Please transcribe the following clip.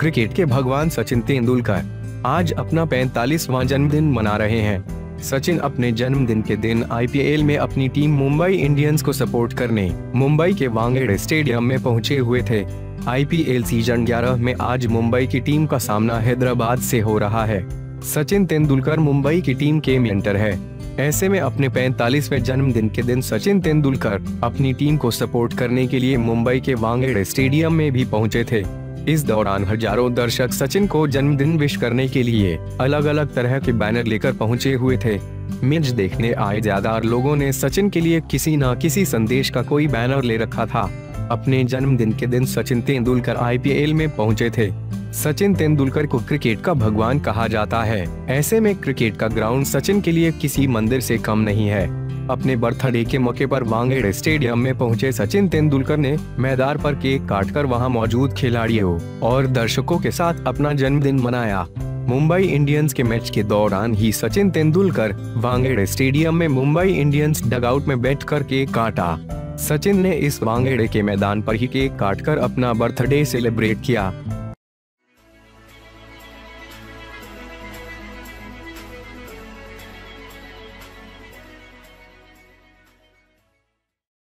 Cricket के भगवान सचिन तेंदुलकर आज अपना 45वां जन्मदिन मना रहे हैं। सचिन अपने जन्मदिन के दिन आईपीएल में अपनी टीम मुंबई इंडियंस को सपोर्ट करने मुंबई के वानखेड़े स्टेडियम में पहुंचे हुए थे। आईपीएल सीजन 11 में आज मुंबई की टीम का सामना हैदराबाद से हो रहा है। सचिन तेंदुलकर मुंबई की टीम के मेंटर है। ऐसे में अपने 45वें जन्मदिन के दिन सचिन तेंदुलकर अपनी टीम को सपोर्ट करने के लिए मुंबई के वानखेड़े स्टेडियम में भी पहुंचे थे। इस दौरान हजारों दर्शक सचिन को जन्मदिन विश करने के लिए अलग अलग तरह के बैनर लेकर पहुंचे हुए थे। मैच देखने आए ज्यादातर लोगों ने सचिन के लिए किसी न किसी संदेश का कोई बैनर ले रखा था। अपने जन्मदिन के दिन सचिन तेंदुलकर आईपीएल में पहुंचे थे। सचिन तेंदुलकर को क्रिकेट का भगवान कहा जाता है। ऐसे में क्रिकेट का ग्राउंड सचिन के लिए किसी मंदिर से कम नहीं है। अपने बर्थडे के मौके पर वानखेड़े स्टेडियम में पहुंचे सचिन तेंदुलकर ने मैदार पर केक काटकर वहां मौजूद खिलाड़ियों और दर्शकों के साथ अपना जन्मदिन मनाया। मुंबई इंडियंस के मैच के दौरान ही सचिन तेंदुलकर वानखेड़े स्टेडियम में मुंबई इंडियंस डगआउट में बैठकर केक काटा। सचिन ने इस वानखेड़े के मैदान पर ही केक काटकर अपना बर्थडे सेलिब्रेट किया।